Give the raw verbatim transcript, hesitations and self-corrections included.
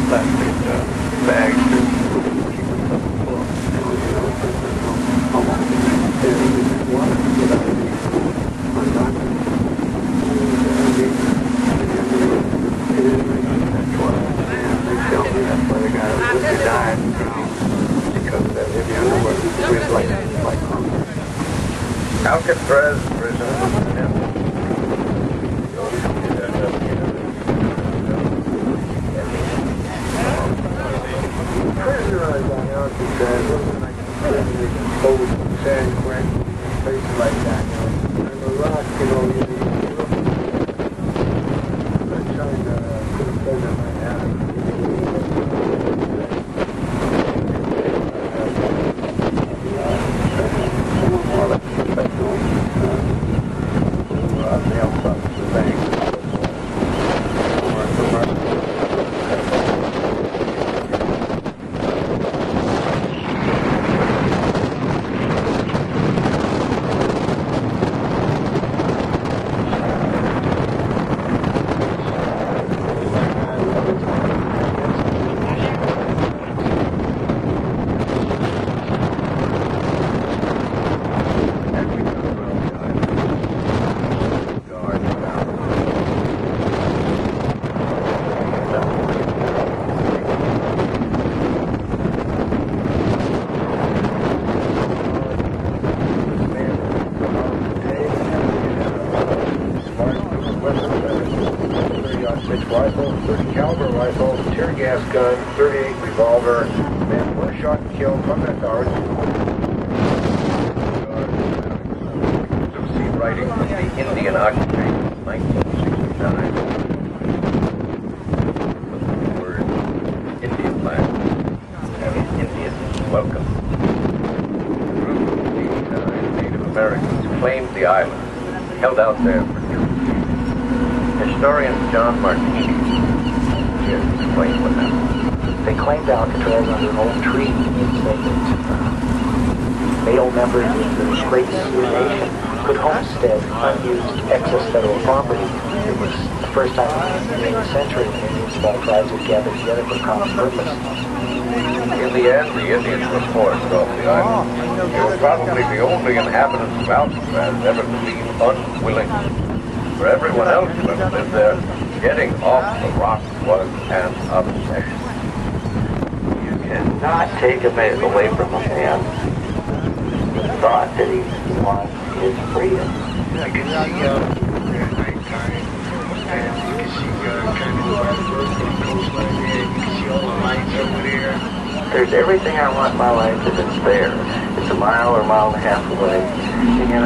plastic uh, bags to keep them full. They tell me that's why the guy was died because of that heavy underwear. It was like, like Alcatraz prison. Prisoners on Alcatraz wasn't like exposed to San Quentin, places like that, you know. And the rock, you know, you know, I'm trying to put a president right now. Rifle, thirty caliber rifle, tear gas gun, thirty-eight revolver, and one shot and killed from that guard. Sea writing from the Indian occupation, nineteen sixty-nine. The word Indian land and Indian welcome. Group of eighty-nine Native Americans claimed the island, held out there for years. Historian John Martini here to explain what happened. They claimed Alcatraz under an old treaty and said that uh, male members of the great Sioux Nation could homestead unused excess federal property. It was the first time in the eighteenth century that Indian small tribes would gather together for common purpose. In the end, the Indians were forced off the island. They were probably the only inhabitants of Alcatraz ever to be unwilling. For everyone else who ever lived there, getting off the rock was an obsession. You cannot take a man away from a man the thought that he wants his freedom. I can see uh, at nighttime, and you can see uh, kind of the coastline there, you can see all the lights over there. There's everything I want in my life, and it's there. It's a mile or a mile and a half away. And